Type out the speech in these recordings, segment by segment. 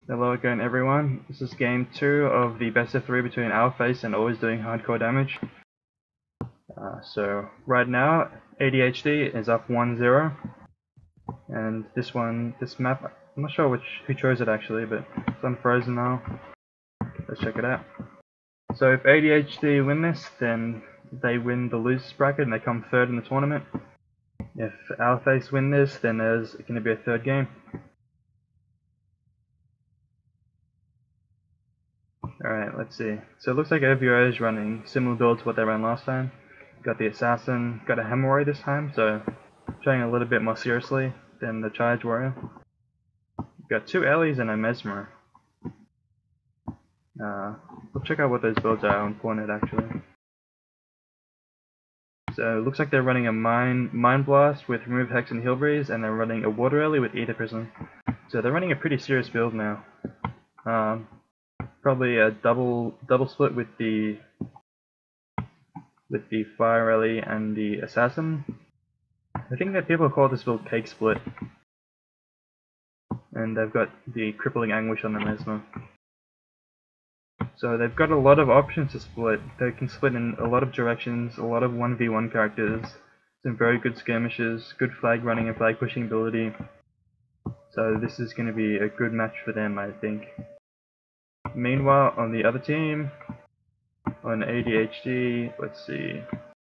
Hello again everyone, this is game 2 of the best of 3 between Face and Always Doing Hardcore Damage. So right now, ADHD is up 1-0, and this map, I'm not sure who chose it actually, but it's unfrozen now. Let's check it out. So if ADHD win this, then they win the losers bracket and they come third in the tournament. If Face win this, then there's going to be a third game. Alright, let's see. So it looks like OvO is running similar build to what they ran last time. Got the Assassin, got a Hammer Warrior this time, so playing a little bit more seriously than the Charge Warrior. Got 2 Ellies and a Mesmer. We'll check out what those builds are on Cornet actually. So it looks like they're running a Mind Blast with Remove Hex and Heal Breeze, and they're running a Water Ellie with Ether Prism. So they're running a pretty serious build now. Probably a double split with the Fire Ellie and the Assassin. I think that people call this build Cake Split. And they've got the Crippling Anguish on the Mesmer. So they've got a lot of options to split. They can split in a lot of directions, a lot of 1v1 characters, some very good skirmishes, good flag running and flag pushing ability. So this is going to be a good match for them, I think. Meanwhile, on the other team, on ADHD, let's see.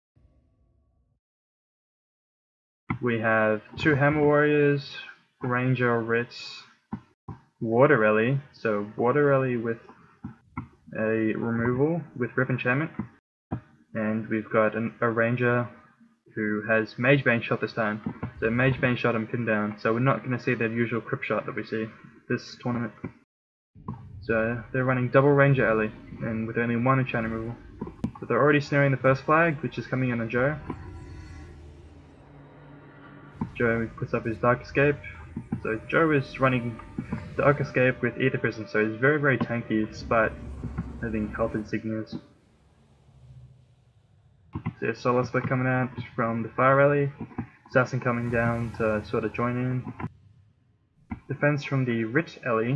We have 2 Hammer Warriors, Ranger, Ritz, Water Ellie. So Water Ellie with a removal with Rip Enchantment. And we've got a Ranger who has Mage Bane Shot this time. So Mage Bane Shot and Pin Down. So we're not going to see the usual Crypt Shot that we see this tournament. So they're running double Ranger Ellie, and with only 1 enchant removal. So they're already snaring the first flag, which is coming in on Joe. Joe puts up his Dark Escape. So Joe is running Dark Escape with Ether Prism, so he's very, very tanky despite having health insignias. So a Solar Split coming out from the Fire Ellie. Assassin coming down to sort of join in. Defense from the Rich Ellie.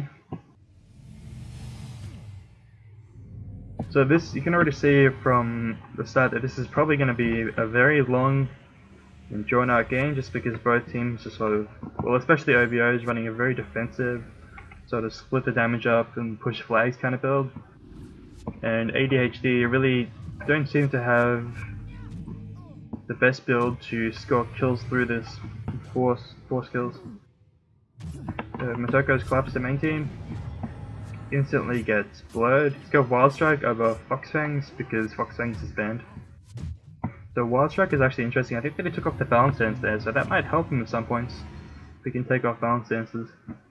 So this, you can already see from the start that this is probably going to be a very long and drawn out game, just because both teams are sort of, well, especially OvO is running a very defensive, sort of split the damage up and push flags kind of build. And ADHD really don't seem to have the best build to score kills through this, force kills. Motoko's collapsed the main team. Instantly gets blurred. He's got Wild Strike over Foxfangs because Foxfangs is banned. So Wild Strike is actually interesting. I think that he took off the balance dance there, so that might help him at some points. If he can take off balance dances.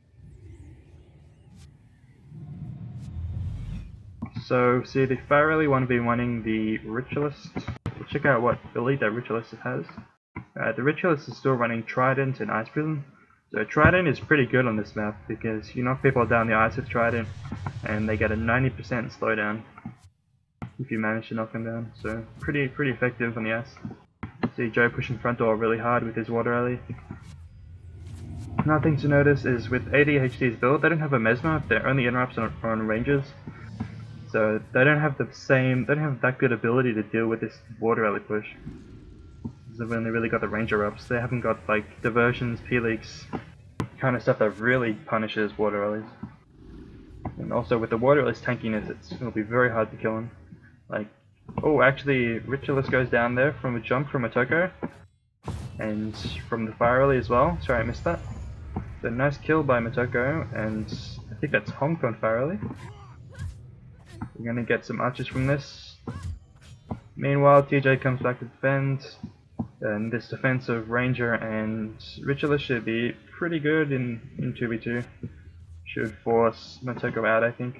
So see the Fire Ellie 1v1ing the Ritualist. We'll check out what elite that Ritualist has. The Ritualist is still running Trident and Ice Prism. So Trident is pretty good on this map because you knock people down the ice with Trident and they get a 90% slowdown if you manage to knock them down. So pretty effective on the ice. See Joe pushing front door really hard with his Water Ellie. Another thing to notice is with ADHD's build, they don't have a Mesmer, they're only interrupts on ranges. So they don't have that good ability to deal with this Water Ellie push. They've only really got the Ranger ups. They haven't got like diversions, P-leaks, kind of stuff that really punishes Water Ellies. And also with the Water Ellies tankiness, it'll be very hard to kill him. Like, oh, actually, Ritualist goes down there from a jump from Motoko, and from the Fire Ellie as well. Sorry, I missed that. So nice kill by Motoko, and I think that's honked on Fire Ellie. We're gonna get some archers from this. Meanwhile, TJ comes back to defend. And this defense of Ranger and Ritualist should be pretty good in 2v2. Should force Motoko out, I think.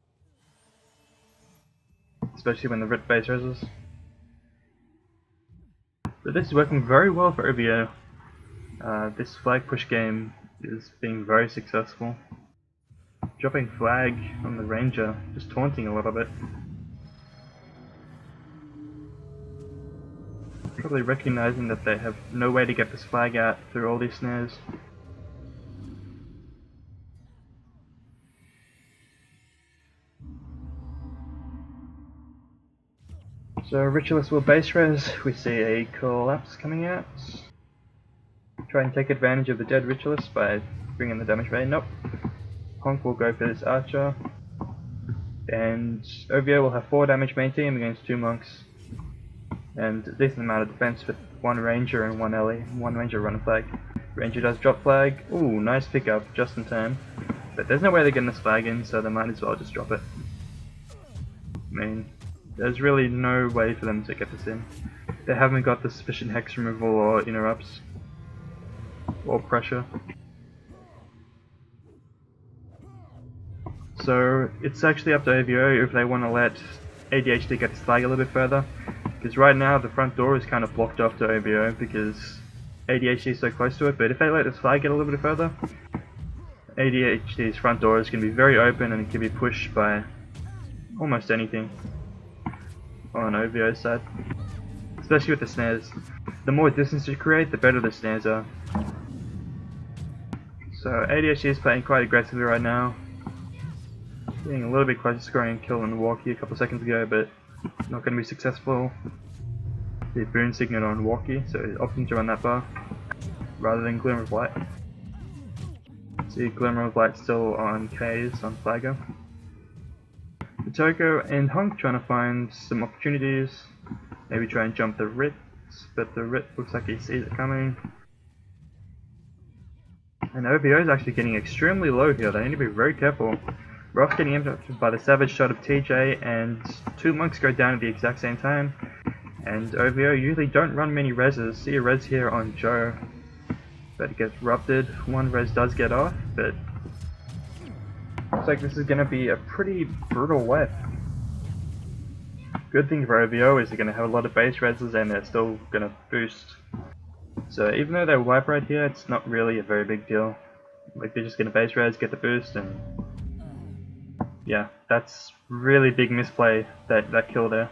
Especially when the Rit base reses. So this is working very well for OvO. This flag push game is being very successful. Dropping flag on the Ranger, just taunting a little bit. Probably recognizing that they have no way to get this flag out through all these snares. So Ritualist will base res, we see a collapse coming out. Try and take advantage of the dead Ritualist by bringing the damage rate. Nope. Honk will go for this Archer. And OvO will have 4 damage main team against 2 monks. And a decent amount of defense with 1 ranger and 1 LE. 1 ranger run a flag. Ranger does drop flag. Ooh, nice pickup, just in time. But there's no way they're getting this flag in, so they might as well just drop it. I mean, there's really no way for them to get this in. They haven't got the sufficient hex removal or interrupts. Or pressure. So it's actually up to OvO if they want to let ADHD get this flag a little bit further. Because right now the front door is kind of blocked off to OvO because ADHD is so close to it. But if they let this flag get a little bit further, ADHD's front door is going to be very open and it can be pushed by almost anything on OvO's side. Especially with the snares. The more distance you create, the better the snares are. So ADHD is playing quite aggressively right now. Getting a little bit close to scoring a kill on the walkie a couple seconds ago, but not going to be successful. The boon signet on walkie, so opting to run that bar rather than Glimmer of Light. See Glimmer of Light still on K's on Flagger. Toko and Honk trying to find some opportunities. Maybe try and jump the Rit, but the Rit looks like he sees it coming. And OvO is actually getting extremely low here, they need to be very careful. Roth's getting impacted by the savage shot of TJ, and 2 monks go down at the exact same time. And OvO usually don't run many reses. See a res here on Joe, but it gets rupted. 1 res does get off, but looks like this is going to be a pretty brutal wipe. Good thing for OvO is they're going to have a lot of base reses and they're still going to boost. So even though they wipe right here, it's not really a very big deal. Like they're just going to base res, get the boost, and yeah, that's really big misplay, that kill there.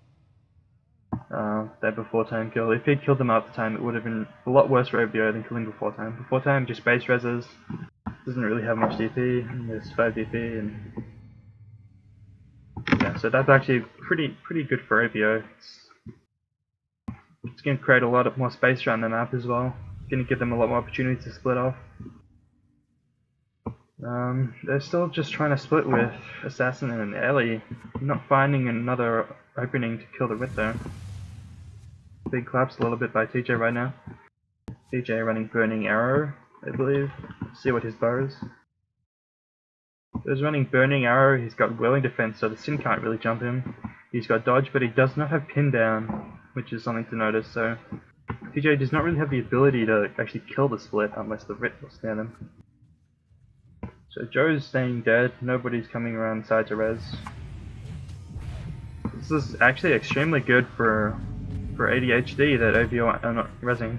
That before time kill. If he'd killed them after time, it would have been a lot worse for OvO than killing before time. Before time just base reses, doesn't really have much DP, and there's 5 DP, and yeah, so that's actually pretty good for OvO. It's going to create a lot more space around the map as well. It's going to give them a lot more opportunities to split off. They're still just trying to split with Assassin and Ellie, not finding another opening to kill the Rit there. Big collapse a little bit by TJ right now. TJ running Burning Arrow, I believe. Let's see what his bow is. So he's running Burning Arrow, he's got Willing Defense, so the Sin can't really jump him. He's got Dodge, but he does not have Pin Down, which is something to notice, so TJ does not really have the ability to actually kill the split unless the Rit will snare them. So Joe's staying dead, nobody's coming around side to res. This is actually extremely good for ADHD that OvO are not resing.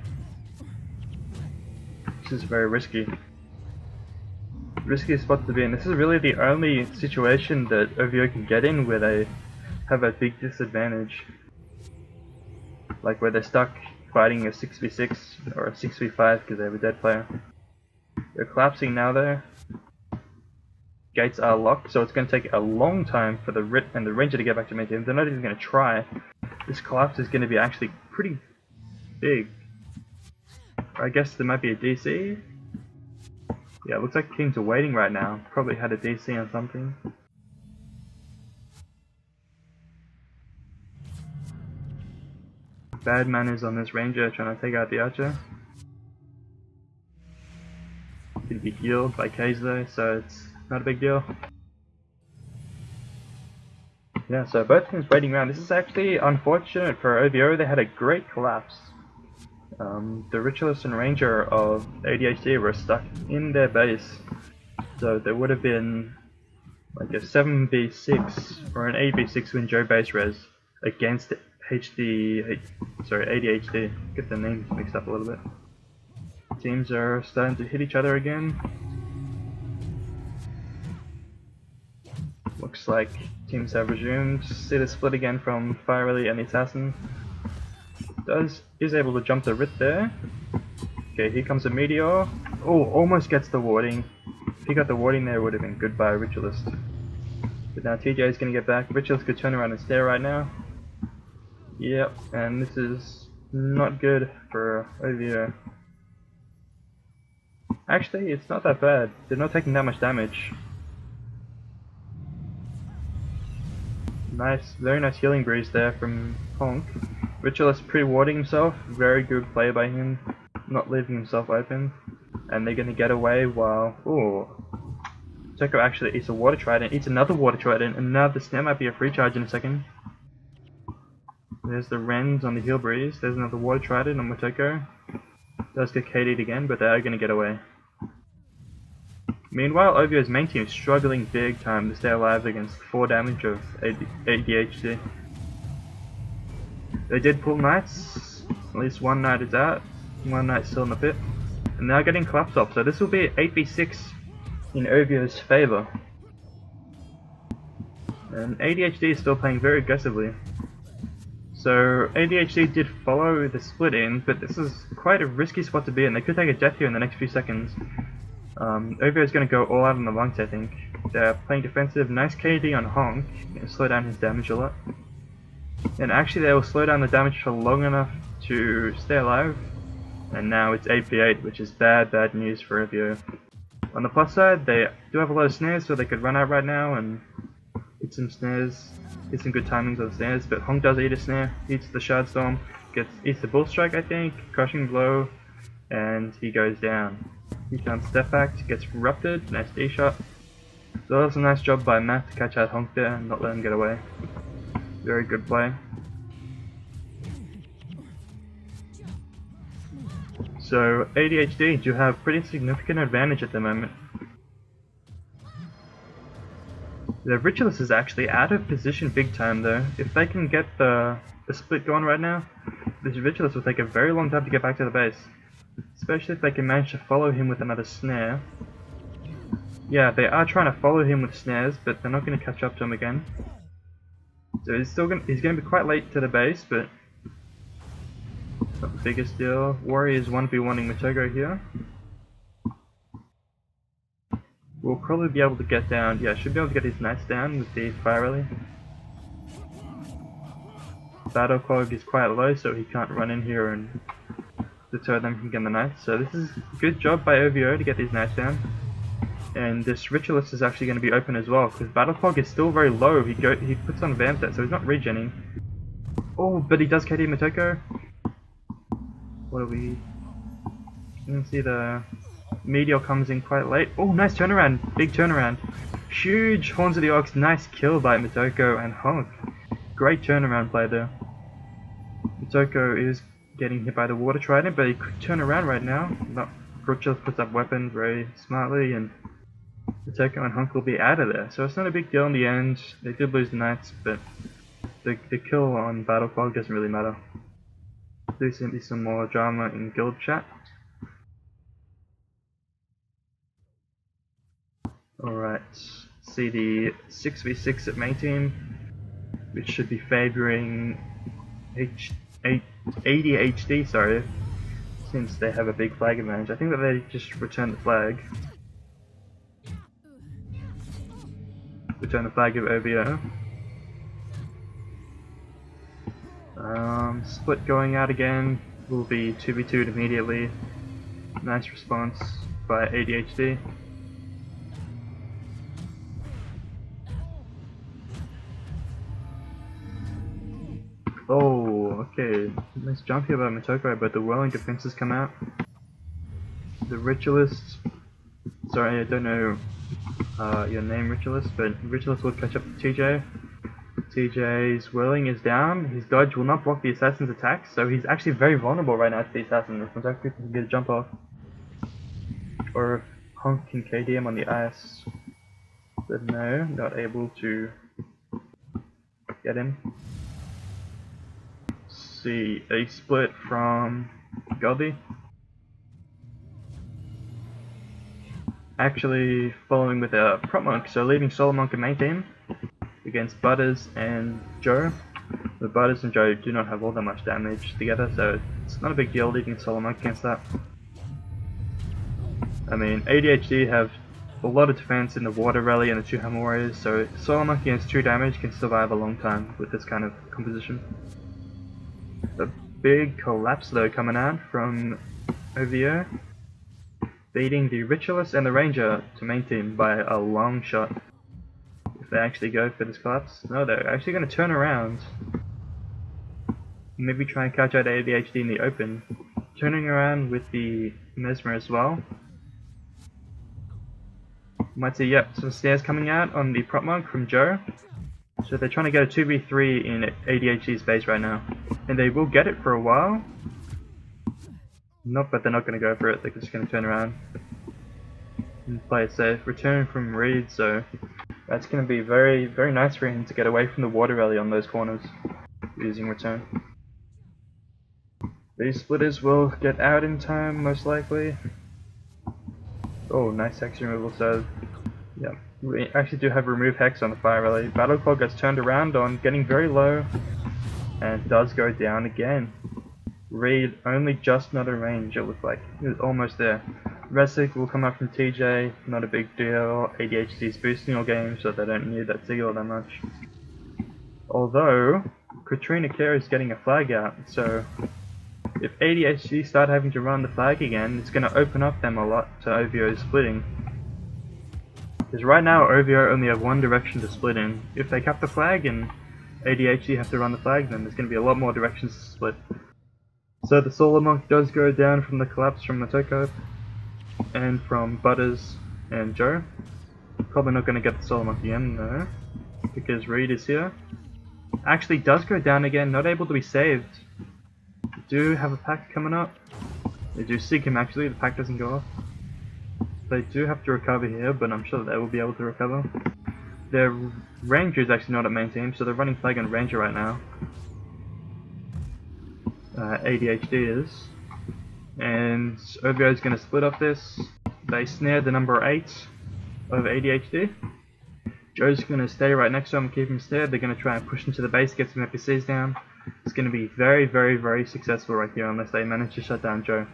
This is very risky. Risky spot to be in. This is really the only situation that OvO can get in where they have a big disadvantage. Like where they're stuck fighting a 6v6 or a 6v5 because they have a dead player. They're collapsing now though. Gates are locked, so it's going to take a long time for the Rit and the Ranger to get back to main team. They're not even going to try. This collapse is going to be actually pretty big. I guess there might be a DC. Yeah, it looks like teams are waiting right now. Probably had a DC on something. Bad manners on this Ranger trying to take out the Archer. Could be healed by K's though, so it's not a big deal. Yeah, so both teams waiting around. This is actually unfortunate for OvO. They had a great collapse. The Ritualist and Ranger of ADHD were stuck in their base. So there would have been like a 7v6 or an 8v6 win Joe base res against ADHD. Get the names mixed up a little bit. Teams are starting to hit each other again. Looks like teams have resumed. See the split again from Fire Ellie and the Assassin. Is able to jump the Rit there. Okay, here comes a Meteor. Oh, almost gets the warding. If he got the warding there, it would have been good by a Ritualist. But now TJ is going to get back. Ritualist could turn around and stare right now. Yep, and this is not good for OvO. Actually, it's not that bad. They're not taking that much damage. Nice, very nice healing breeze there from Honk. Ritualist pre-warding himself, very good play by him, not leaving himself open. And they're gonna get away while... Ooh. Toko actually eats a water trident, eats another water trident, and now the snare might be a free charge in a second. There's the Rens on the heal breeze, there's another water trident on Motoko. Does get KD'd again, but they are gonna get away. Meanwhile, OvO's main team is struggling big time to stay alive against 4 damage of ADHD. They did pull knights, at least one knight is out, one knight's still in the pit, and they're getting collapsed off, so this will be 8v6 in OvO's favour. And ADHD is still playing very aggressively. So ADHD did follow the split in, but this is quite a risky spot to be in. They could take a death here in the next few seconds. OvO is going to go all out on the lungs, I think. They're playing defensive, nice KD on Honk, and slow down his damage a lot. And actually they will slow down the damage for long enough to stay alive. And now it's 8v8, which is bad news for OvO. On the plus side, they do have a lot of snares, so they could run out right now and hit some snares, get some good timings on the snares, but Honk does eat a snare, eats the Shard Storm, eats the Bull Strike I think, Crushing Blow, and he goes down. He can't step back, gets Ruptured, nice D shot. So that was a nice job by Matt to catch out Honk there and not let him get away. Very good play. So ADHD do have pretty significant advantage at the moment. The Ritualist is actually out of position big time though. If they can get the split going right now, this Ritualist will take a very long time to get back to the base. Especially if they can manage to follow him with another snare. Yeah, they are trying to follow him with snares, but they're not going to catch up to him again. So he's going to be quite late to the base, but it's not the biggest deal. Warriors 1v1ing Motoko here. We'll probably be able to get down, yeah, should be able to get his knights down with the fire rally. Battle Clog is quite low, so he can't run in here and deter them from getting the knights. So this is a good job by OvO to get these knights down. And this Ritualist is actually going to be open as well, because Battle Clog is still very low. He puts on Vamset, so he's not regenning. Oh, but he does KD Motoko. What are we... You can see the Meteor comes in quite late. Oh, nice turnaround. Big turnaround. Huge Horns of the Ox. Nice kill by Motoko and Honk. Great turnaround play there. Motoko is getting hit by the water trident, but he could turn around right now. Ritualist puts up weapons very smartly, and Motoko and Honk will be out of there. So it's not a big deal in the end. They did lose the knights, but the kill on Battle Clog doesn't really matter. There's going to be some more drama in guild chat. Alright, see the 6v6 at main team, which should be favouring ADHD, sorry, since they have a big flag advantage. I think that they just return the flag. Return the flag of OvO. Split going out again, will be 2v2'd immediately. Nice response by ADHD. Oh, okay. Nice jump here by Motoko, but the whirling defenses come out. The Ritualist... Sorry, I don't know your name, Ritualist, but Ritualist will catch up to TJ. TJ's whirling is down. His dodge will not block the assassin's attacks, so he's actually very vulnerable right now to the assassin. If Motoko can get a jump off, or if Honk can KD him on the ice. But no, not able to get him. See a split from Goldie. Actually following with a prop monk, so leaving solo monk in main team against Butters and Joe. The Butters and Joe do not have all that much damage together, so it's not a big deal leaving solo monk against that. I mean, ADHD have a lot of defense in the water rally and the 2 hammer warriors, so solo monk against 2 damage can survive a long time with this kind of composition. The big collapse though coming out from OvO, beating the Ritualist and the Ranger to main team by a long shot. If they actually go for this collapse. No, they're actually going to turn around. Maybe try and catch out ADHD in the open. Turning around with the Mesmer as well. Might see, yep, some snares coming out on the prop monk from Joe. So they're trying to get a 2v3 in ADHD's base right now. And they will get it for a while. Nope, but they're not going to go for it, they're just going to turn around and play it safe. Return from Reed, so that's going to be very, very nice for him to get away from the water rally on those corners using return. These splitters will get out in time, most likely. Oh, nice hex removal, so yeah. We actually do have remove hex on the fire rally. Battle Claw gets turned around on, getting very low, and does go down again. Reed only just not in range, it looks like. He was almost there. Resic will come up from TJ, not a big deal. ADHD's boosting all game, so they don't need that Sigil that much. Although, Katrina Care is getting a flag out, so if ADHD start having to run the flag again, it's going to open up them a lot to OvO splitting. Because right now OvO only have one direction to split in. If they cap the flag and ADHD have to run the flag, then there's going to be a lot more directions to split. So the Solar Monk does go down from the collapse from Motoko and from Butters and Joe. Probably not going to get the Solar Monk again though, because Reed is here. Actually does go down again, not able to be saved. They do have a pack coming up. They do seek him actually, the pack doesn't go off. They do have to recover here, but I'm sure they will be able to recover. Their Ranger is actually not at main team, so they're running flag on Ranger right now. ADHD is. And OvO is going to split up this. They snared the number 8 of ADHD. Joe's going to stay right next to him and keep him snared. They're going to try and push into the base, get some FPCs down. It's going to be very, very, very successful right here unless they manage to shut down Joe.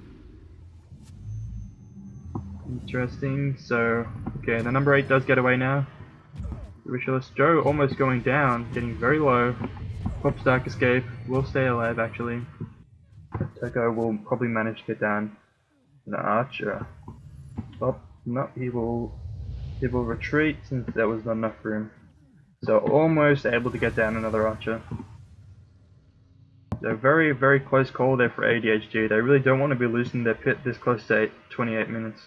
Interesting. So, okay, the number 8 does get away now. Ritualist Joe almost going down, getting very low. Pops Dark Escape, will stay alive actually. Toko will probably manage to get down an Archer. Oh, no, he will retreat since there was not enough room. So almost able to get down another Archer. So very, very close call there for ADHD. They really don't want to be losing their pit this close to 28 minutes.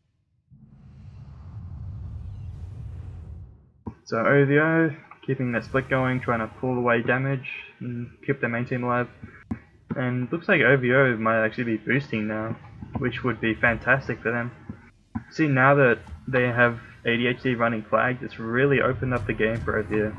So OvO keeping that split going, trying to pull away damage and keep their main team alive. And looks like OvO might actually be boosting now, which would be fantastic for them. See, now that they have ADHD running flags, it's really opened up the game for OvO.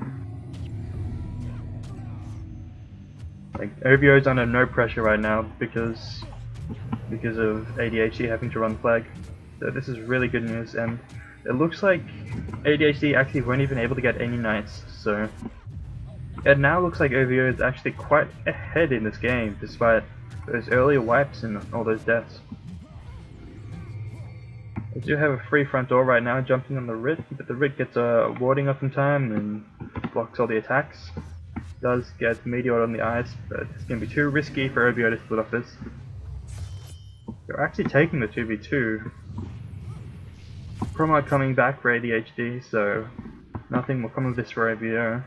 Like, OvO is under no pressure right now because of ADHD having to run flag. So this is really good news, and it looks like ADHD actually weren't even able to get any knights, so it now looks like OvO is actually quite ahead in this game despite those earlier wipes and all those deaths. They do have a free front door right now jumping on the Rit, but the Rit gets a warding up in time and blocks all the attacks. Does get meteored on the ice, but it's going to be too risky for OvO to split off this. They're actually taking the 2v2. Promo coming back for ADHD, so nothing will come of this for OvO.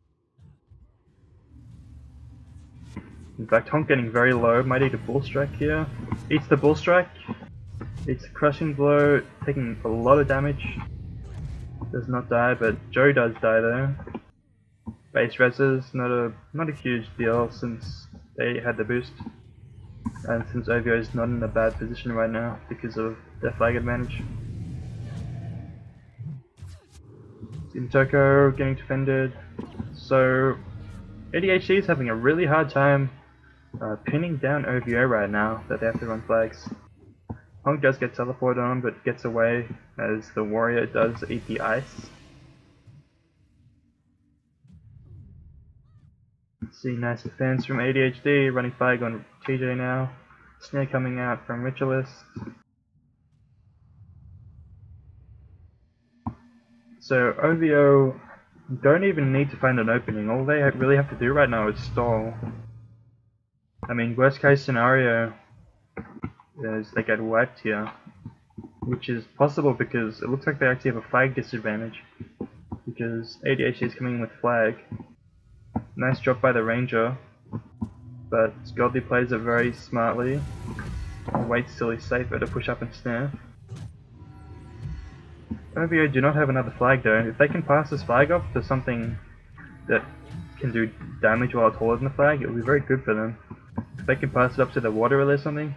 In fact, Honk getting very low, might eat a Bull Strike here. Eats the Bull Strike, eats the Crushing Blow, taking a lot of damage. Does not die, but Joe does die though. Base reses, not a huge deal since they had the boost. And since OvO is not in a bad position right now because of their flag advantage. Toko getting defended. So ADHD is having a really hard time pinning down OvO right now that they have to run flags. Honk does get teleported on but gets away as the warrior does eat the ice. Let's see, nice defense from ADHD, running flag on TJ now. Snare coming out from Ritualist. So OvO don't even need to find an opening, all they really have to do right now is stall. I mean, worst case scenario is they get wiped here, which is possible because it looks like they actually have a flag disadvantage, because ADHD is coming in with flag. Nice job by the ranger, but Godly plays it very smartly and waits till he's safer to push up and snare. OvO do not have another flag though. If they can pass this flag off to something that can do damage while it's holding the flag, it will be very good for them. If they can pass it up to the water relay or something.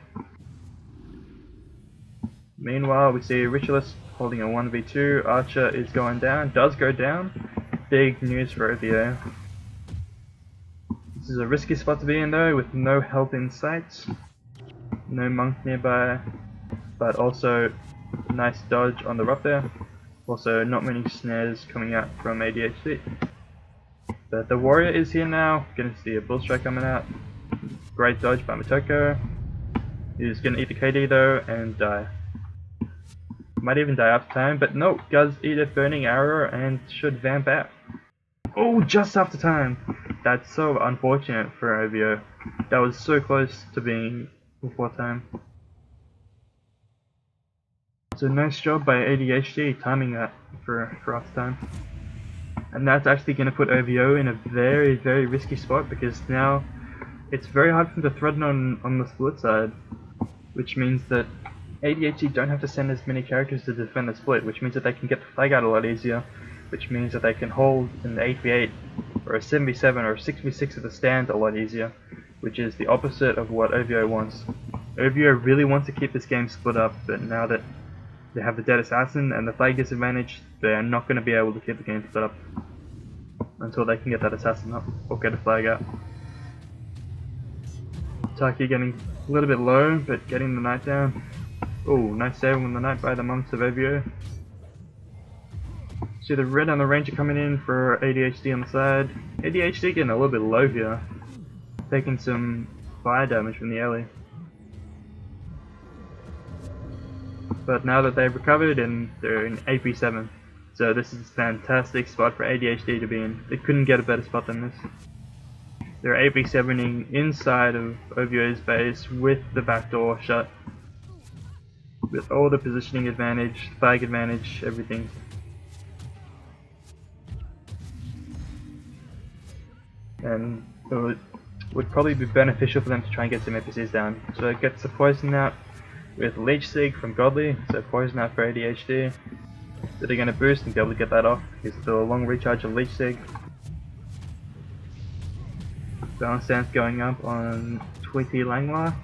Meanwhile, we see Ritualist holding a 1v2. Archer is going down, does go down. Big news for OvO. This is a risky spot to be in though, with no help in sight. No monk nearby, but also nice dodge on the rock there. Also, not many snares coming out from ADHD. But the warrior is here now. Gonna see a bull strike coming out. Great dodge by Motoko. He's gonna eat the KD though and die. Might even die after time, but no, does eat a burning arrow and should vamp out. Oh, just after time! That's so unfortunate for OvO. That was so close to being before time. So nice job by ADHD timing that for after time. And that's actually going to put OvO in a very, very risky spot, because now it's very hard for them to threaten on the split side, which means that ADHD don't have to send as many characters to defend the split, which means that they can get the flag out a lot easier, which means that they can hold an 8v8 or a 7v7 or a 6v6 at the stand a lot easier, which is the opposite of what OvO wants. OvO really wants to keep this game split up, but now that they have the dead assassin and the flag disadvantage, they are not going to be able to keep the game split up until they can get that assassin up or get a flag out. Taki getting a little bit low, but getting the knight down. Oh, nice saving on the knight by the monks of OvO. See the red on the ranger coming in for ADHD on the side. ADHD getting a little bit low here, taking some fire damage from the alley. But now that they've recovered, and they're in 8v7, so this is a fantastic spot for ADHD to be in. They couldn't get a better spot than this. They're 8v7ing inside of OvO's base with the back door shut, with all the positioning advantage, flag advantage, everything. And it would probably be beneficial for them to try and get some NPCs down. So it gets the poison out with Leech Sig from Godly, so poison out for ADHD. So they're going to boost and be able to get that off, because it's still a long recharge of Leech Sig. Balance stance going up on Tweety Langla.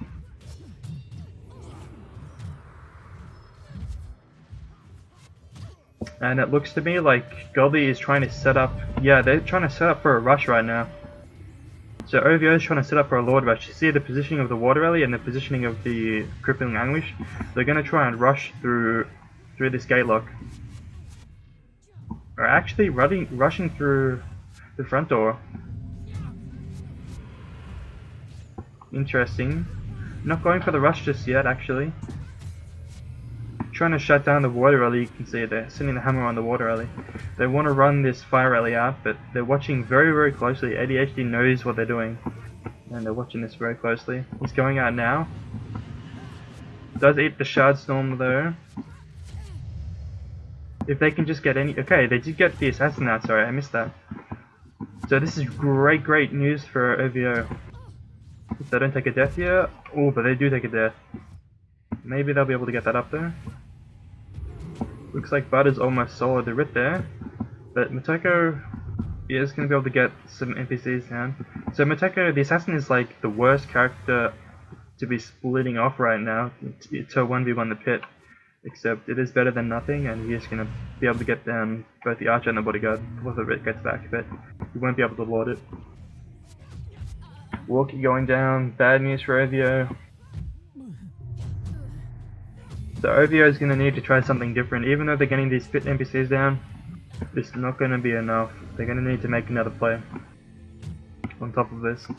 And it looks to me like Godly is trying to set up, yeah, they're trying to set up for a rush right now. So OvO is trying to set up for a Lord Rush. You see the positioning of the Water Rally and the positioning of the Crippling Anguish. They're going to try and rush through this gate lock. Or actually rushing through the front door. Interesting. Not going for the rush just yet, actually. Trying to shut down the Water Rally. You can see they're sending the hammer on the Water Rally. They want to run this Fire Rally out, but they're watching very, very closely. ADHD knows what they're doing, and they're watching this very closely. He's going out now. Does eat the Shard Storm though. If they can just get any... Okay, they did get the Assassin out, sorry, I missed that. So this is great, great news for OvO. If they don't take a death here... Oh, but they do take a death. Maybe they'll be able to get that up there. Looks like Butter's almost soloed the Rit there, but Motoko is going to be able to get some NPCs down. So Motoko, the assassin, is like the worst character to be splitting off right now to 1v1 the pit, except it is better than nothing, and he's going to be able to get down both the archer and the bodyguard before the Rit gets back, but he won't be able to lord it. Walkie going down, bad news for OvO. So OvO is going to need to try something different. Even though they're getting these pit NPCs down, it's not going to be enough. They're going to need to make another play on top of this.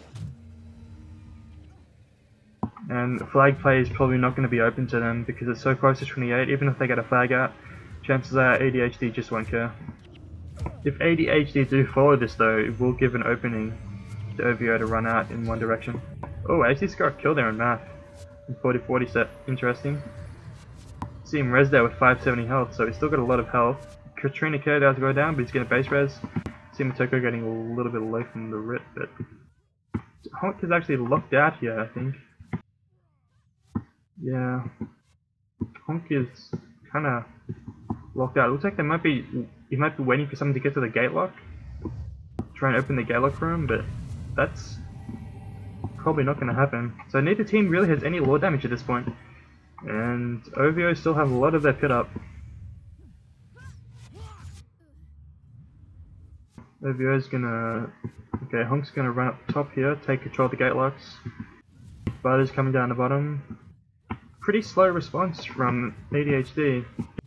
And flag play is probably not going to be open to them because it's so close to 28. Even if they get a flag out, chances are ADHD just won't care. If ADHD do follow this though, it will give an opening to OvO to run out in one direction. Oh, actually just got killed there in math. 40-40 set. Interesting. See him res there with 570 health, so he's still got a lot of health. Katrina K does go down, but he's getting base res. See Motoko getting a little bit away from the rip, but Honk is actually locked out here, I think. Yeah. Honk is kinda locked out. It looks like he might be waiting for someone to get to the gate lock. Try and open the gate lock for him, but that's probably not gonna happen. So neither team really has any lore damage at this point. And OvO still have a lot of their pit up. OvO's gonna... Okay, Honk's gonna run up top here, take control of the gate locks. Butter's coming down the bottom. Pretty slow response from ADHD.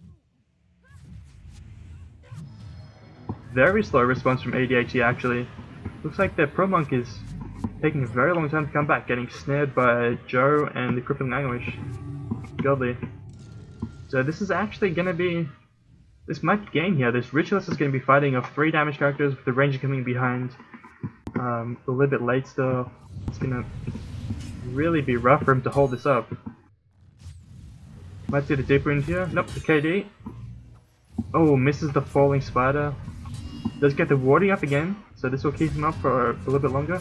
Very slow response from ADHD actually. Looks like their Pro Monk is taking a very long time to come back, getting snared by Joe and the Crippling Anguish. Godly. So this is actually gonna be... This might gain here. This Ritualist is gonna be fighting off 3 damage characters with the Ranger coming behind. A little bit late still. It's gonna really be rough for him to hold this up. Might see the deep wound here. Nope, the KD. Oh, misses the falling spider. Does get the warding up again, so this will keep him up for a little bit longer.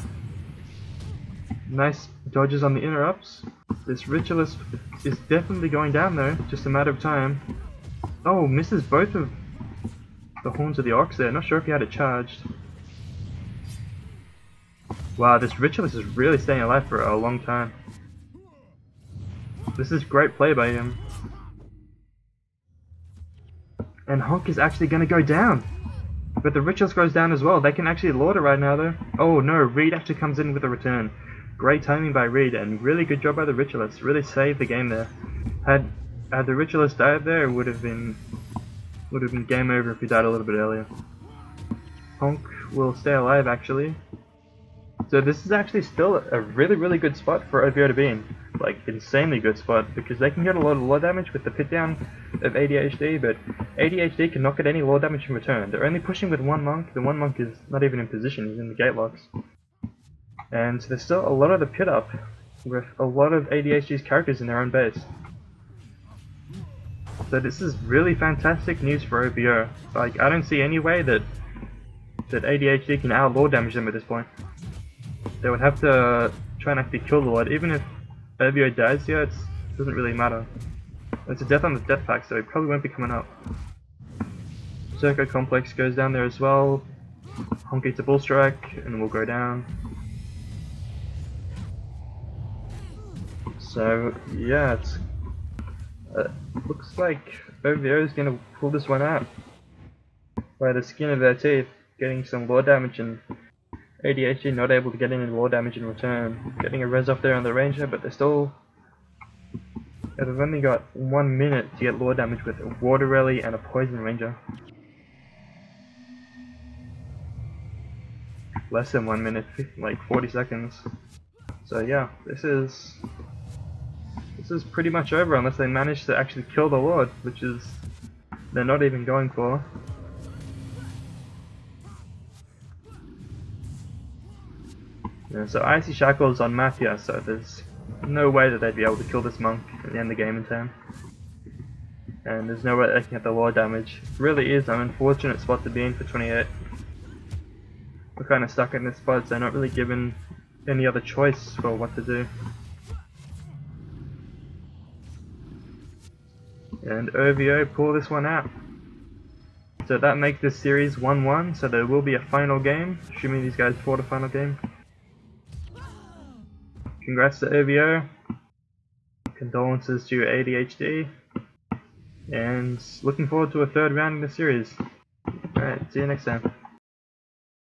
Nice dodges on the interrupts. This Ritualist is definitely going down though, just a matter of time. Oh, misses both of the horns of the ox there. Not sure if he had it charged. Wow, this Ritualist is really staying alive for a long time. This is great play by him. And Honk is actually going to go down. But the Ritualist goes down as well. They can actually lord it right now though. Oh no, Reed actually comes in with a return. Great timing by Reed and really good job by the Ritualist. Really saved the game there. Had the Ritualist died there, it would have been game over if he died a little bit earlier. Honk will stay alive actually. So this is actually still a really good spot for OvO to be in. Like, insanely good spot, because they can get a lot of lore damage with the pit down of ADHD, but ADHD cannot get any lore damage in return. They're only pushing with 1 monk. The 1 monk is not even in position, he's in the gate locks. And so there's still a lot of the pit up, with a lot of ADHD's characters in their own base. So this is really fantastic news for OvO. Like, I don't see any way that ADHD can out-lore damage them at this point. They would have to try and actually kill the Lord. Even if OvO dies here, it doesn't really matter. It's a death on the death pack, so it probably won't be coming up. Circo Complex goes down there as well. Honk eats a bull strike, and we'll go down. So yeah, it's looks like OvO is gonna pull this one out by the skin of their teeth, getting some lore damage and ADHD not able to get any lore damage in return. Getting a res off there on the Ranger, but they've only got 1 minute to get lore damage with a Water Rally and a Poison Ranger. Less than 1 minute, like 40 seconds. So yeah, this is pretty much over unless they manage to actually kill the Lord, which is they're not even going for. Yeah, so Icy Shackles on Mafia, so there's no way that they'd be able to kill this monk and end the game in time. And there's no way that they can get the lore damage. It really is an unfortunate spot to be in for 28. We're kind of stuck in this spot, so not really given any other choice for what to do. And OvO pull this one out. So that makes this series 1-1, so there will be a final game, assuming these guys fought a final game. Congrats to OvO, condolences to ADHD, and looking forward to a 3rd round in the series. Alright, see you next time.